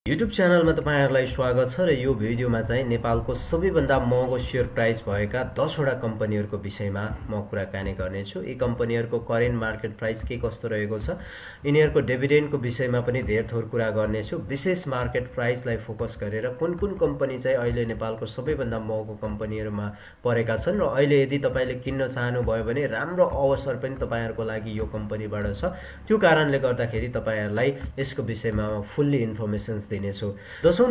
YouTube च्यानलमा तपाईहरुलाई स्वागत छ र यो भिडियोमा चाहिँ नेपालको सबैभन्दा महँगो शेयर प्राइस भएका 10 वटा कम्पनीहरुको विषयमा म कुराकानी गर्ने छु। यी कम्पनीहरुको करेन्ट मार्केट प्राइस के कस्तो रहेको छ, यिनीहरुको डिभिडेन्डको विषयमा पनि धेरै थोर कुरा गर्ने छु। विशेष मार्केट प्राइसलाई फोकस गरेर कुन कुन कम्पनी चाहिँ अहिले नेपालको सबैभन्दा महँगो कम्पनीहरुमा परेका छन् र अहिले यदि तपाईले किन्न चाहनु भयो भने राम्रो अवसर पनि तपाईहरुको लागि यो कम्पनीबाट छ। त्यो कारणले गर्दाखेरि तपाईहरुलाई यसको विषयमा फुल्ली इन्फर्मेसन दिनेछु। 10औं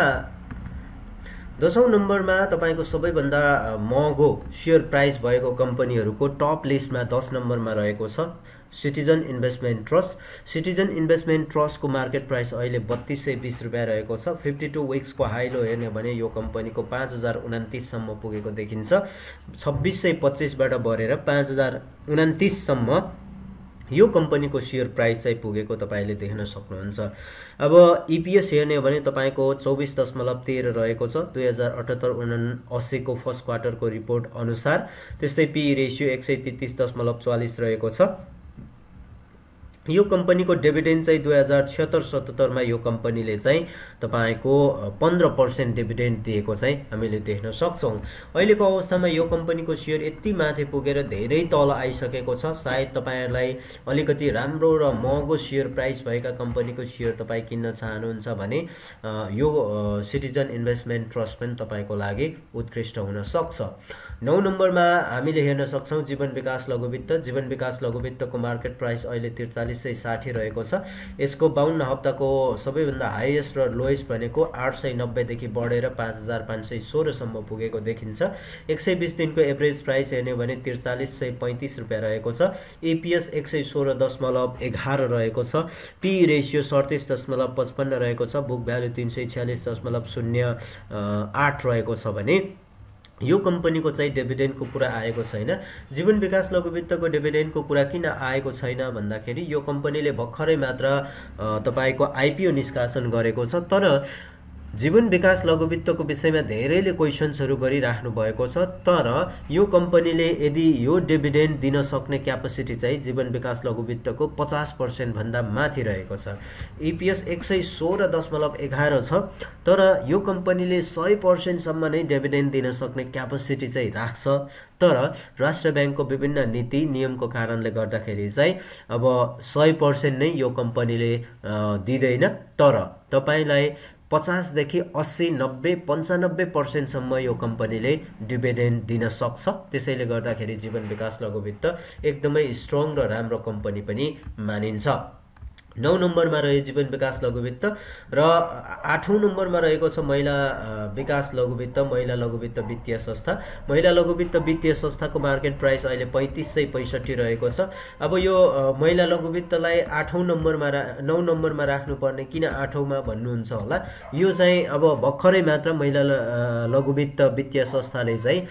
नम्बरमा तपाईको सबैभन्दा महँगो शेयर प्राइस भएको कम्पनीहरुको टप लिस्टमा 10 नम्बरमा रहेको छ citizen investment trust. Citizen investment ट्रस्टको मार्केट प्राइस अहिले 3220 रुपैयाँ रहेको छ। 52 विक्सको हाइलो हेर्ने भने यो कम्पनीको 5029 सम्म पुगेको देखिन्छ। 2625 बाट बढेर 5029 सम्म यो कम्पनीको शेयर प्राइस चाहिँ पुगेको तपाईले देख्न सक्नुहुन्छ। अब ईपीएस हेर्ने हो भने तपाईको 24.13 रहेको छ 2078-79 को फर्स्ट क्वार्टरको रिपोर्ट अनुसार। त्यस्तै पी रेशियो 133.44 रहेको छ। यो कम्पनीको डिभिडेन्ड चाहिँ 2076-77 मा यो कम्पनीले चाहिँ तपाईको 15% डिभिडेन्ड दिएको चाहिँ हामीले देख्न सक्छौं। अहिलेको अवस्थामा यो कम्पनीको शेयर यति माथि पुगेर धेरै तल आइसकेको छ। सायद तपाईहरुलाई अलिकति राम्रो र महँगो शेयर प्राइस भएका कम्पनीको शेयर तपाई किन्न चाहनुहुन्छ भने यो सिटिजन इन्भेस्टमेन्ट ट्रस्ट पनि तपाईको लागि उत्कृष्ट हुन सक्छ। 9 नम्बरमा हामीले हेर्न सक्छौं जीवन विकास लघुवित्त। जीवन विकास लघुवित्तको मार्केट प्राइस अहिले 4360 रहेको छ। यसको 52 हप्ताको सबैभन्दा हाईएस्ट र लोएस्ट भनेको 890 देखि बढेर 5516 सम्म पुगेको देखिन्छ। 120 दिनको एभरेज प्राइस हेर्ने भने 4335 रुपैयाँ रहेको छ। ईपीएस 116.11 रहेको छ। पी रेशियो 37.55 रहेको छ। बुक भ्यालु 346.08 रहेको छ भने यो कम्पनीको चाहिँ डिभिडेन्डको कुरा आएको छैन। जीवन विकास लघुवित्तको डिभिडेन्डको कुरा किन आएको छैन भन्दाखेरि यो कम्पनीले भर्खरै मात्र तपाईको आईपीओ निष्कासन गरेको छ। तर जीवन विकास लघुवित्तको विषयमा धेरैले क्वेशन्सहरु गरिराख्नु भएको छ। तर यो कम्पनीले यदि यो डिभिडेन्ड दिन सक्ने क्यापेसिटी चाहिँ जीवन विकास लघुवित्तको 50% भन्दा माथि रहेको छ। ईपीएस 116.11 छ। तर यो कम्पनीले 100% सम्म नै डिभिडेन्ड दिन सक्ने क्यापेसिटी चाहिँ राख्छ। तर राष्ट्र बैंकको विभिन्न नीति नियमको कारणले गर्दाखेरि चाहिँ अब 100% नै यो कम्पनीले दिदैन। तर तपाईलाई 50 देखि 80, 90, 95% सम्म यो कम्पनीले डिभिडेन्ड दिन सक्छ। त्यसैले गर्दाखेरि जीवन विकास लघुवित्त एकदमै स्ट्रङ र राम्रो कम्पनी पनि मानिन्छ। 9 नम्बरमा रहे जीवन विकास लघुवित्त र 8औं नम्बरमा रहेको छ महिला विकास लघुवित्त। महिला लघुवित्त वित्तीय संस्था। महिला लघुवित्त वित्तीय संस्थाको मार्केट प्राइस अहिले 3565 रहेको छ। अब यो महिला लघुवित्तलाई 9 नम्बरमा राख्नुपर्ने किन 8औं मा भन्नुहुन्छ होला। यो चाहिँ अब भर्खरै मात्र महिला लघुवित्त वित्तीय संस्थाले चाहिँ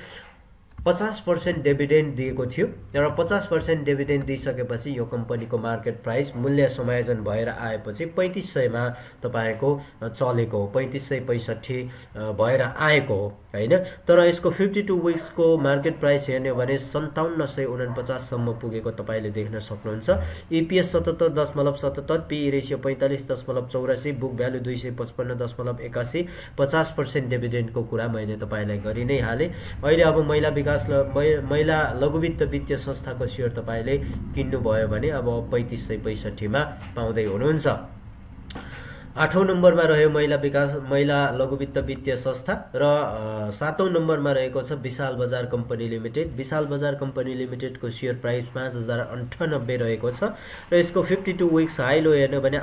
50% डिभिडेन्ड दिएको थियो र 50% डिभिडेन्ड दिइसकेपछि यो कम्पनीको मार्केट प्राइस मूल्य समायोजन भएर आएपछि 3500 मा तपाईको चलेको हो। 3565 भएर आएको हो हैन। तर यसको 52 विक्सको मार्केट प्राइस हेर्ने भने 5749 सम्म पुगेको तपाईले देख्न सक्नुहुन्छ। EPS 77.77, P ratio 45.84, book value 255.81, 50% डिभिडेन्डको कुरा मैले तपाईलाई गरि नै हाले। अहिले अब महिला लघुवित्त वित्तीय संस्थाको शेयर तपाईले किन्नु भयो भने अब 3565 मा पाउँदै हुनुहुन्छ। 8औं नम्बरमा रह्यो महिला लघुवित्त वित्तीय संस्था र 7औं नम्बरमा रहेको छ विशाल बजार कम्पनी लिमिटेड। विशाल बजार कम्पनी लिमिटेडको शेयर प्राइस 5098 रहेको छ र यसको 52 विक्स हाई लो हेर्ने भने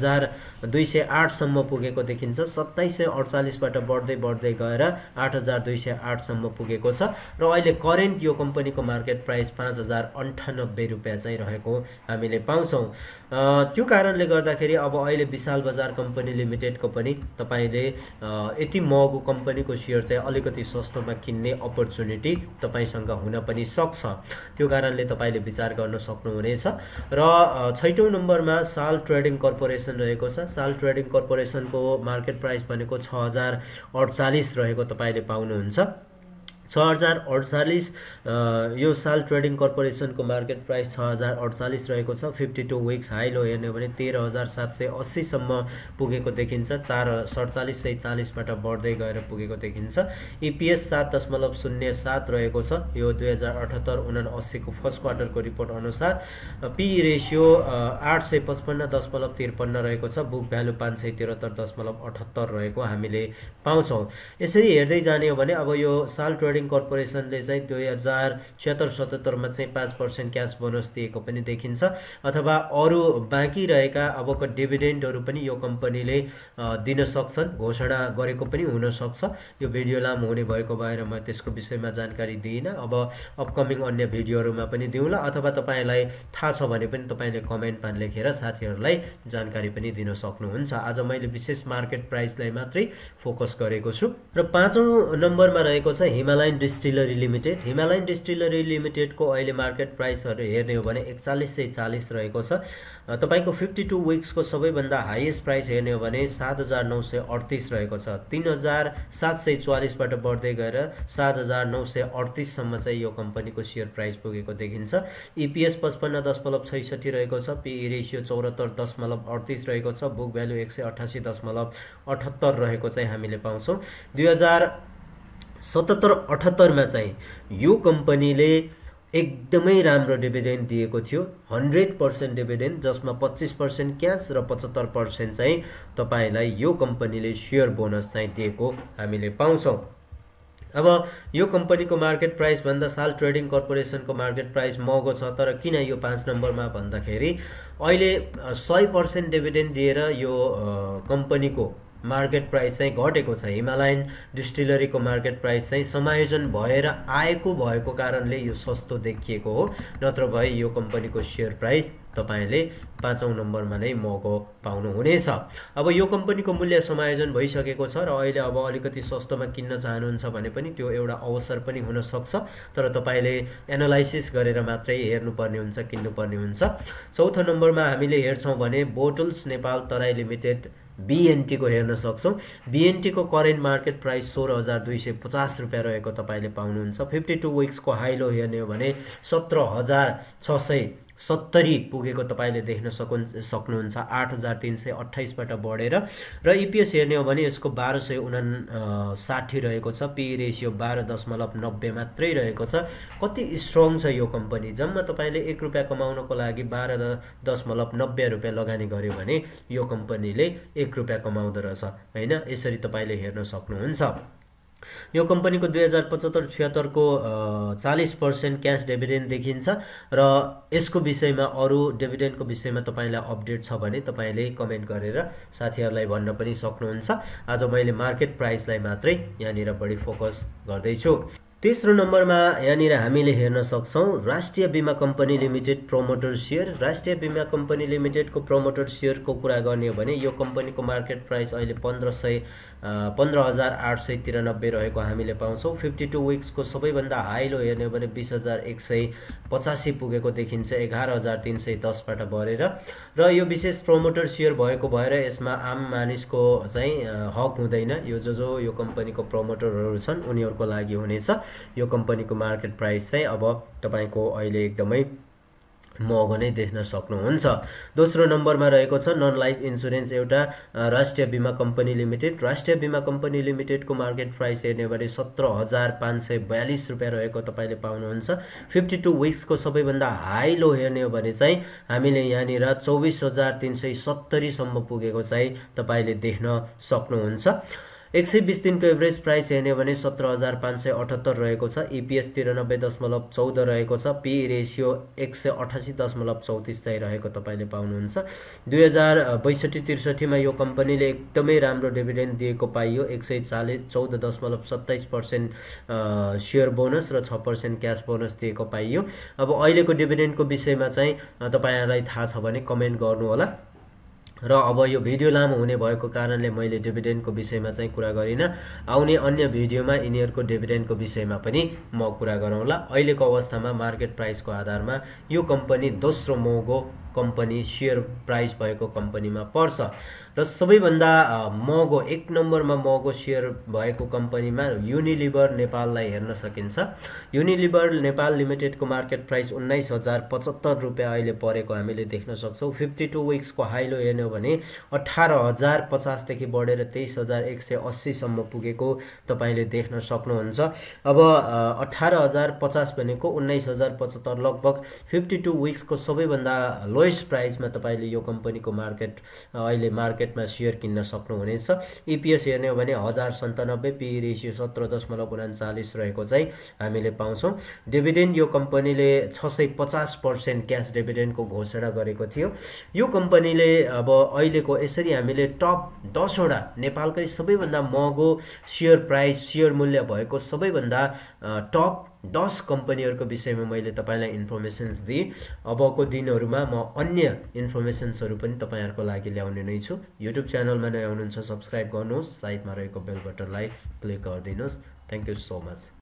8208 सम्म पुगेको देखिन्छ। 2748 बाट बढ्दै गएर 8208 सम्म पुगेको छ र अहिले करेन्ट यो कम्पनीको मार्केट प्राइस 5098 रुपैयाँ चाहिँ रहेको हामीले पाउँछौं। त्यो कारणले गर्दाखेरि अब अहिले विशाल बजार कम्पनी लिमिटेडको पनि तपाईले यति महँगो कम्पनीको शेयर चाहिँ अलिकति सस्तोमा किन्ने अपर्चुनिटी तपाईसँग हुन पनि सक्छ। त्यो कारणले तपाईले विचार गर्न सक्नुहुनेछ। र 6औं नम्बरमा साल ट्रेडिङ कर्पोरेसन रहेको छ। साल ट्रेडिङ कर्पोरेसनको मार्केट प्राइस भनेको 6048 रहेको तपाईले पाउनुहुन्छ। 6048 यो साल ट्रेडिङ कर्पोरेसनको मार्केट प्राइस 6048 रहेको छ। 52 विक्स हाई लो हेर्ने हो भने 13780 सम्म पुगेको देखिन्छ। 4740 बाट बढ्दै गएर पुगेको देखिन्छ। EPS 7.07 रहेको छ यो 2078-79 को फर्स्ट क्वार्टरको रिपोर्ट अनुसार। PE रेशियो 855.53 रहेको छ। बुक भ्यालु 573.78 रहेको हामीले पाउँछौं। यसरी हेर्दै जाने हो भने अब यो साल ट्रेडिङ कर्पोरेसनले चाहिँ 2076-77 मा चाहिँ 5% क्याश बोनस दिएको पनि देखिन्छ। अथवा अरु बाँकी रहेका अबको डिभिडेन्डहरु पनि यो कम्पनीले दिन सक्छन्, घोषणा गरेको पनि हुन सक्छ। यो भिडियो लामो हुने भएको भएर म त्यसको विषयमा जानकारी दिइन। अब अपकमिङ अन्य भिडियोहरुमा पनि दिउँला, अथवा तपाईलाई थाहा छ भने पनि तपाईले कमेन्टमा लेखेर साथीहरुलाई जानकारी पनि दिन सक्नुहुन्छ। आज मैले विशेष मार्केट प्राइसलाई मात्रै फोकस गरेको छु। र 5औं नम्बरमा रहेको छ Himalayan distillery limited. Himalayan distillery लिमिटेडको अहिले मार्केट प्राइसहरु हेर्ने हो भने 4140 रहेको छ। तपाईको 52 विक्स को सबैभन्दा हाईएस्ट प्राइस हेर्ने हो भने 7938 रहेको छ। 3744 बाट बढ्दै गएर 7938 सम्म चाहिँ यो कम्पनीको शेयर प्राइस पुगेको देखिन्छ। EPS 55.66 रहेको छ। PE रेशियो 74.38 रहेको छ। बुक भ्यालु 188.78 रहेको चाहिँ हामीले पाउँछौं। 2077-78 मा चाहिँ यो कम्पनीले एकदमै राम्रो डिभिडेन्ड दिएको थियो। 100% डिभिडेन्ड, जसमा 25% क्याश र 75% चाहिँ तपाईलाई यो कम्पनीले शेयर बोनस चाहिँ दिएको हामीले पाउँछौं। अब यो कम्पनीको मार्केट प्राइस भन्दा साल ट्रेडिङ कर्पोरेसनको मार्केट प्राइस महँगो छ। तर किन यो 5 नम्बरमा भन्दाखेरि अहिले 100% डिभिडेन्ड दिएर यो कम्पनीको मार्केट प्राइस चाहिँ घटेको छ। हिमालयन डिस्टिलरीको मार्केट प्राइस चाहिँ समायोजन भएर आएको भएको कारणले यो सस्तो देखिएको हो। नत्र भए यो कम्पनीको शेयर प्राइस तपाईले 5औं नम्बरमा नै महँगो पाउनु हुनेछ। अब यो कम्पनीको मूल्य समायोजन भइसकेको छ र अहिले अब अलिकति सस्तोमा किन्न चाहनुहुन्छ भने पनि त्यो एउटा अवसर पनि हुन सक्छ। तर तपाईले एनालाइसिस गरेर मात्रै हेर्नुपर्ने हुन्छ, किन्नुपर्ने हुन्छ। 4थो नम्बरमा हामीले हेर्छौं भने bottles Nepal Terai limited BNT को हेर्न सक्छौं। BNT को करेन्ट मार्केट प्राइस 16250 रुपैयाँ रहेको तपाईले पाउनुहुन्छ। 52 विक्स को हाई लो हेर्ने हो भने 17670 पुगेको तपाईले देख्न सक्नुहुन्छ। 8328 बाट बढेर र EPS हेर्ने हो भने यसको 1259 रहेको छ। PE रेशियो 12.90 मात्रै रहेको छ। कति स्ट्रङ छ यो कम्पनी। जम्मा तपाईले 1 रुपैयाँ कमाउनको लागि 12.90 रुपैयाँ लगानी गर्यो भने यो कम्पनीले 1 रुपैयाँ कमाउँदो रहेछ हैन। यसरी तपाईले हेर्न सक्नुहुन्छ। यो कम्पनीको 2075-76 को 40% क्याश डिभिडेन्ड देखिन्छ र यसको विषयमा अरु डिभिडेन्डको विषयमा तपाईलाई अपडेट छ भने तपाईले कमेन्ट गरेर साथीहरुलाई भन्न पनि सक्नुहुन्छ। आज मैले मार्केट प्राइसलाई मात्रै यहाँनिर बढी फोकस गर्दै छु। तेस्रो नम्बरमा यहाँनिर हामीले हेर्न सक्छौं राष्ट्रिय बीमा कम्पनी लिमिटेड प्रोमोटर शेयर। राष्ट्रिय बीमा कम्पनी लिमिटेडको प्रोमोटर शेयरको कुरा गर्ने हो भने यो कम्पनीको मार्केट प्राइस अहिले 15,893 रहेको हामीले पाउँछौं। 52 विक्स को सबैभन्दा हाई लो हेर्ने हो भने 20,185 पुगेको देखिन्छ। 11,310 बाट बढेर र यो विशेष प्रोमोटर शेयर भएको भएर यसमा आम मानिसको चाहिँ हक हुँदैन। यो जो यो कम्पनीको प्रोमोटरहरु छन् उनीहरुको लागि हुनेछ। यो कम्पनीको मार्केट प्राइस चाहिँ अब तपाईको अहिले एकदमै महँगो नै देख्न सक्नुहुन्छ। दोस्रो नम्बरमा रहेको छ नन लाइफ इन्स्योरेन्स एउटा राष्ट्रिय बीमा कम्पनी लिमिटेड। राष्ट्रिय बीमा कम्पनी लिमिटेडको मार्केट प्राइस हेर्ने हो भने 17,542 रुपैयाँ रहेको तपाईले पाउनुहुन्छ। 52 विक्स को सबैभन्दा हाई लो हेर्ने हो भने चाहिँ हामीले यहाँनिर 24,370 सम्म पुगेको चाहिँ तपाईले देख्न सक्नुहुन्छ। 120 दिनको एभरेज प्राइस हेर्ने हो भने 17,578 रहेको छ। EPS 93.14 रहेको छ। PE रेशियो 188.34 चाहिँ रहेको तपाईले पाउनुहुन्छ। 2062-63 मा यो कम्पनीले एकदमै राम्रो डिभिडेन्ड दिएको पाइयो। 114.27% शेयर बोनस र 6% क्याश बोनस दिएको पाइयो। अब अहिलेको डिभिडेन्डको विषयमा चाहिँ तपाईहरुलाई थाहा छ भने कमेन्ट गर्नु होला। र अब यो भिडियो लामो हुने भएको कारणले मैले डिभिडेन्डको विषयमा चाहिँ कुरा गरिन। आउने अन्य भिडियोमा यिनीहरुको डिभिडेन्डको विषयमा पनि म कुरा गरौँला। अहिलेको अवस्थामा मार्केट प्राइसको आधारमा यो कम्पनी दोस्रो महँगो कम्पनी शेयर प्राइस भएको कम्पनीमा पर्छ र सबैभन्दा महँगो 1 नम्बरमा महँगो शेयर भएको कम्पनीमा युनिलिभर नेपाललाई हेर्न सकिन्छ। युनिलिभर नेपाल लिमिटेडको मार्केट प्राइस 19,075 रुपैयाँ अहिले परेको हामीले देख्न सक्छौँ। 52 विक्सको हाइलो हेर्ने हो भने 18,050 देखि बढेर 23,180 सम्म पुगेको तपाईले देख्न सक्नुहुन्छ। अब 18,050 भनेको 19,075 लगभग 52 विक्सको सबैभन्दा लोएस्ट प्राइसमा तपाईले यो कम्पनीको अहिले मार्केटमा शेयर किन्न सक्नुहुनेछ। ईपीएस हेर्ने हो भने 1097, पी रेशियो 17.39 रहेको चाहिँ हामीले पाउँछौँ। डिभिडेन्ड यो कम्पनीले 650% क्याश डिभिडेन्डको घोषणा गरेको थियो। यो कम्पनीले अब अहिलेको यसरी हामीले टप 10 वटा नेपालकै सबैभन्दा महँगो शेयर प्राइस शेयर मूल्य भएको सबैभन्दा टप 10 कम्पनीहरूको विषयमा मैले तपाईलाई इन्फर्मेसन्स दिएँ। अबको दिनहरूमा म अन्य इन्फर्मेसन्सहरू पनि तपाईहरुको लागि ल्याउने नै छु। युट्युब च्यानलमा नयाँ हुनुहुन्छ सब्स्क्राइब गर्नुहोस्, साइडमा रहेको बेल बटनलाई क्लिक गरिदिनुहोस्। Thank you so much.